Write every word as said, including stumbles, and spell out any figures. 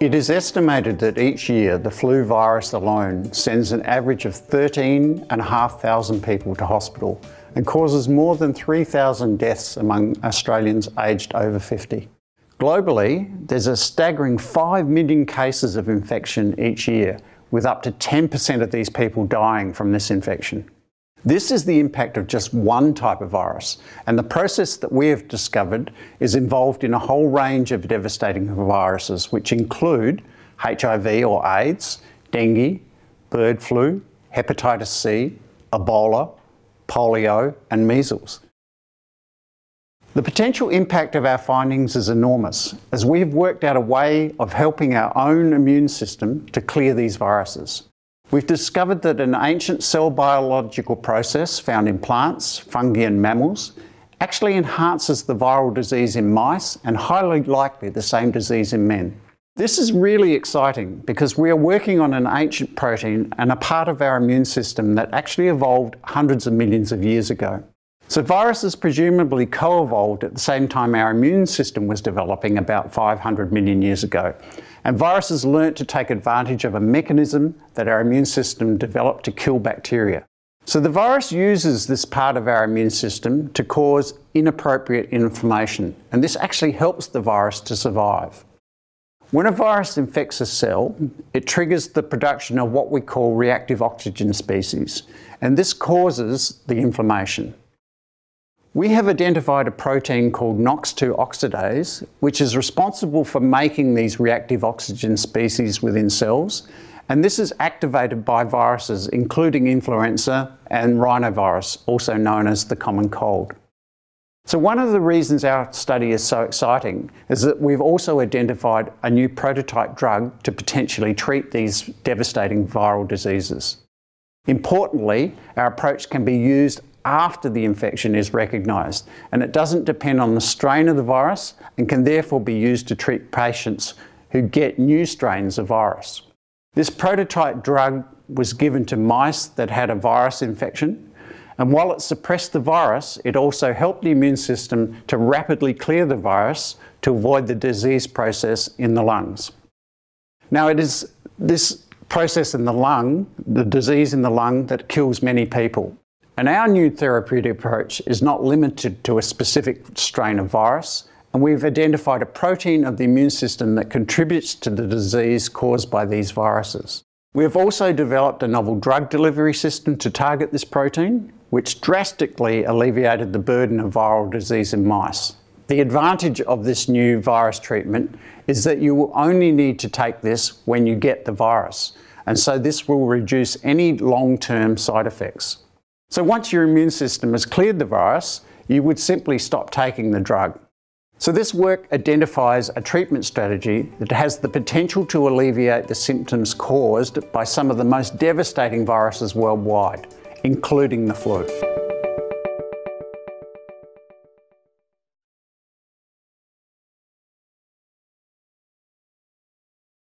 It is estimated that each year the flu virus alone sends an average of thirteen thousand five hundred people to hospital and causes more than three thousand deaths among Australians aged over fifty. Globally, there's a staggering five million cases of infection each year, with up to ten percent of these people dying from this infection. This is the impact of just one type of virus, and the process that we have discovered is involved in a whole range of devastating viruses, which include H I V or AIDS, dengue, bird flu, hepatitis C, Ebola, polio, and measles. The potential impact of our findings is enormous, as we have worked out a way of helping our own immune system to clear these viruses. We've discovered that an ancient cell biological process found in plants, fungi and mammals actually enhances the viral disease in mice and highly likely the same disease in men. This is really exciting because we are working on an ancient protein and a part of our immune system that actually evolved hundreds of millions of years ago. So viruses presumably co-evolved at the same time our immune system was developing about five hundred million years ago. And viruses learnt to take advantage of a mechanism that our immune system developed to kill bacteria. So the virus uses this part of our immune system to cause inappropriate inflammation, and this actually helps the virus to survive. When a virus infects a cell, it triggers the production of what we call reactive oxygen species, and this causes the inflammation. We have identified a protein called N O X two oxidase, which is responsible for making these reactive oxygen species within cells, and this is activated by viruses including influenza and rhinovirus, also known as the common cold. So one of the reasons our study is so exciting is that we've also identified a new prototype drug to potentially treat these devastating viral diseases. Importantly, our approach can be used after the infection is recognised, and it doesn't depend on the strain of the virus and can therefore be used to treat patients who get new strains of virus. This prototype drug was given to mice that had a virus infection, and while it suppressed the virus, it also helped the immune system to rapidly clear the virus to avoid the disease process in the lungs. Now, it is this process in the lung, the disease in the lung, that kills many people. And our new therapeutic approach is not limited to a specific strain of virus, and we've identified a protein of the immune system that contributes to the disease caused by these viruses. We have also developed a novel drug delivery system to target this protein, which drastically alleviated the burden of viral disease in mice. The advantage of this new virus treatment is that you will only need to take this when you get the virus, and so this will reduce any long-term side effects. So once your immune system has cleared the virus, you would simply stop taking the drug. So this work identifies a treatment strategy that has the potential to alleviate the symptoms caused by some of the most devastating viruses worldwide, including the flu.